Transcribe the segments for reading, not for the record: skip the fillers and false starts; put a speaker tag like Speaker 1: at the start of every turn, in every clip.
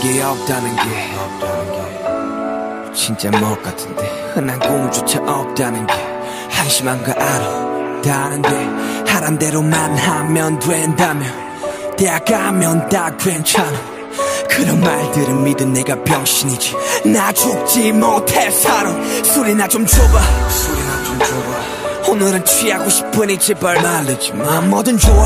Speaker 1: 게 없다는 게 진짜 못 같은데 흔한 꿈조차 없다는 게 한심한 거 알아. 다른데 하란 대로만 하면 된다며 대학 가면 다 괜찮아. 그런 말들은 믿은 내가 병신이지. 나 죽지 못해 살아. 술이나 좀 줘봐. 오늘은 취하고 싶으니 제발 말리지마. 뭐든 좋아.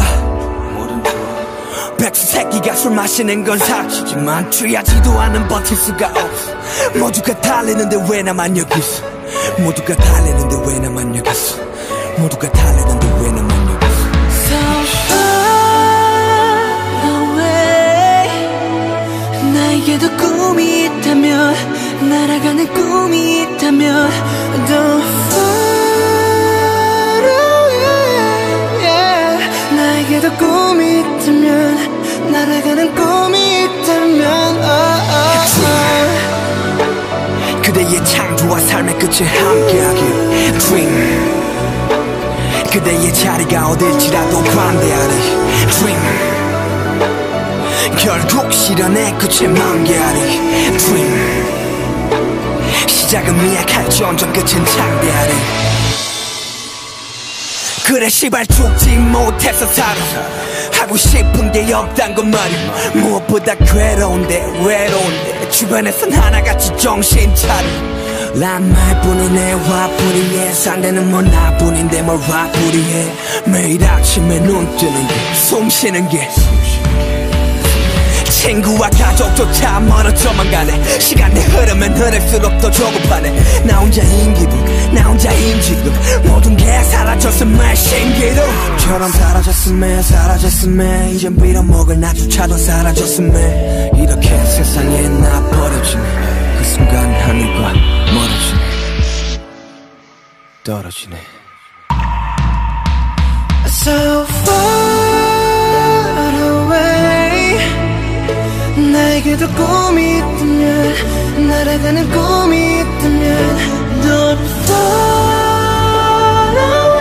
Speaker 1: 백수 새끼가 술 마시는 건 사치지만 취하지도 않은 버틸 수가 없어. 모두가 달리는데 왜 나만 여기 있어. 모두가 달리는데 왜 나만 여기 있어. 모두가 달리는데 왜 나만 여기 있어.
Speaker 2: So far away. 나에게도 꿈이 있다면 날아가는 꿈이 있다면 Don't far away, yeah. 나에게도 꿈이 있다면 날아가는 꿈이 있다면
Speaker 1: 그대의 창조와 삶의 끝에 함께하길 Dream. 그대의 자리가 어딜지라도 관대하리 Dream. 결국 실현의 끝에 만개하리 Dream. 시작은 미약할지언정 끝은 창대하리. 그래 시발 죽지 못해서 살아. 하고 싶은 게 없단 건 말이야. 무엇보다 괴로운데 외로운데 주변에선 하나같이 정신 차려. 란 말뿐이네 화풀이해. 상대는 뭐 나뿐인데 뭘 화풀이해. 매일 아침에 눈 뜨는 게 숨 쉬는 게 친구와 가족조차 멀어져만 가네. 시간이 흐르면 흐를수록 더 조급하네. 나 혼자인 기분 나 혼자인 지금 모든 게 사라졌음에 신기루처럼 사라졌음에 이젠 빌어먹을 나조차도 사라졌음에 이렇게 세상에 나 버려지네. 그 순간 하늘과 멀어지네. 떨어지네.
Speaker 2: So far away. 나에게도 꿈이 있다면 날아가는 꿈이 있다면 Don't far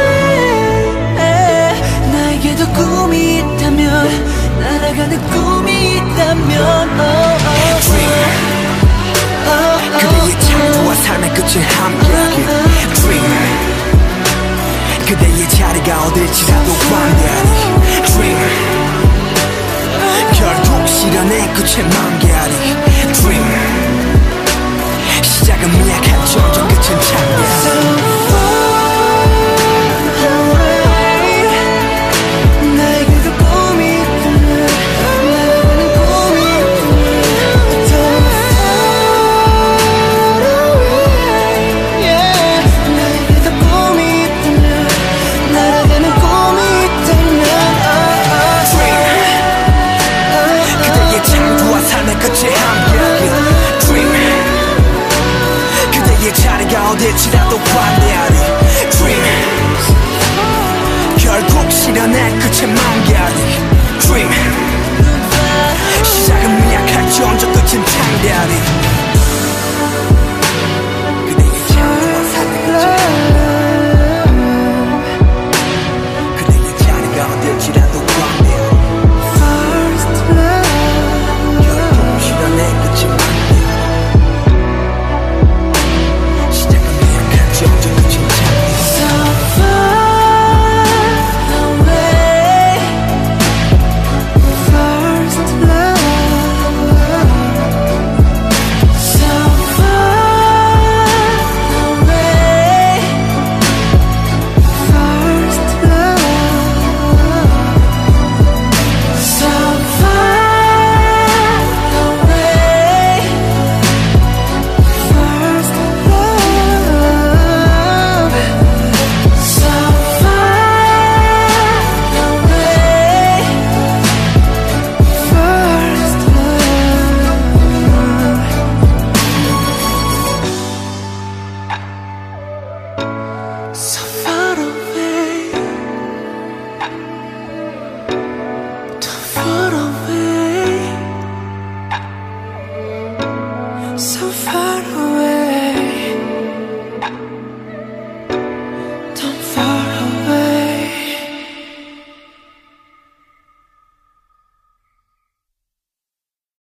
Speaker 2: away. 나에게도 꿈이 있다면 날아가는 꿈이 있다면
Speaker 1: Dream. 그대의 창조와 삶의 끝에 함께하길 Dream. 그대의 자리가 어딜지라도 관대하리 Dream. 결국 실현의 끝에 만개하리 Dream. 시작은 미약할지언정 끝은 창대하리 어딜지라도 관대하리 Dream. 결국 실현의 끝에 만개하리 Dream. 시작은 미약할지언정 끝은 창대하리. 그대의 창조와 삶의 끝에 그대의 자리가 어딜지라도 관대하리 결국 실현의 끝에 만개하리 So far away.